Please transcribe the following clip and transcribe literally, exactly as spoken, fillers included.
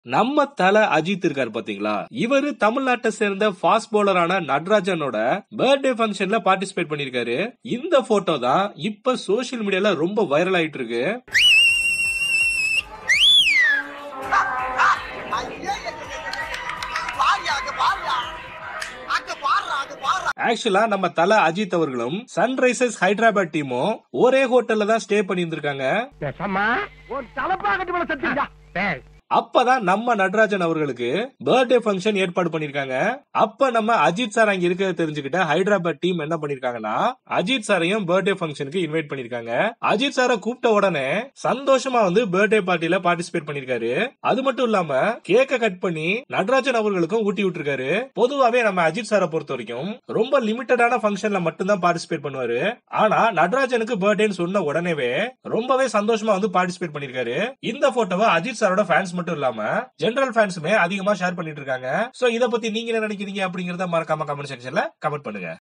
நம்ம தல அஜித் இருக்காரு பாத்தீங்களா, இவரு தமிழ்நாட்டை சேர்ந்த ஃபாஸ்ட் பவுலரான நட்ராஜனோட பர்த்டே ஃபங்க்ஷன்ல பார்ட்டிசிபேட் பண்ணிருக்காரு. இந்த போட்டோ தான் இப்ப சோசியல் மீடியால ரொம்ப வைரல் ஆயிட்டு இருக்கு. ஆக்சுவலா நம்ம தல அஜித் அவர்களும் சன்ரைசர்ஸ் ஹைதராபாத் டீமும் ஒரே ஹோட்டல்ல தான் ஸ்டே பண்ணி இருந்திருக்காங்க. அப்பதான் நம்ம நட்ராஜன் அவர்களுக்கு பர்த்டே ஃபங்க்ஷன் ஏற்பாடு பண்ணிருக்காங்க. அப்ப நம்ம அஜித் சார் அங்க இருக்கிறத தெரிஞ்சுக்கிட்ட ஹைதராபாத் டீம் என்ன பண்ணிருக்காங்கன்னா, அஜித் சாரையும் பர்த்டே ஃபங்க்ஷனுக்கு இன்வைட் பண்ணிருக்காங்க. அஜித் சாரை கூப்பிட்ட உடனே சந்தோஷமா வந்து பர்த்டே பார்ட்டில பார்ட்டிசிபேட் பண்ணிருக்காரு. அது மட்டும் இல்லாம கேக்க கட் பண்ணி நட்ராஜன் அவர்களுக்கும் ஊட்டி விட்டுருக்காரு. பொதுவாவே நம்ம அஜித் சாரை பொறுத்த வரைக்கும் ரொம்ப லிமிட்டடான ஃபங்க்ஷன்ல மட்டும்தான் பார்ட்டிசிபேட் பண்ணுவாரு. ஆனா நட்ராஜனுக்கு பர்த்டேன்னு சொன்ன உடனேவே ரொம்பவே சந்தோஷமா வந்து பார்ட்டிசிபேட் பண்ணிருக்காரு. இந்த போட்டோவை அஜித் சாரோட ஃபேன்ஸ் மட்டும் இல்லாம ஜெனரல் ஃபேன்ஸுமே அதிகமா ஷேர் பண்ணிட்டு இருக்காங்க. சோ இத பத்தி நீங்க என்ன நினைக்கிறீங்க அப்படிங்கறத மறக்காம கமெண்ட் செக்ஷன்ல கமெண்ட் பண்ணுங்க.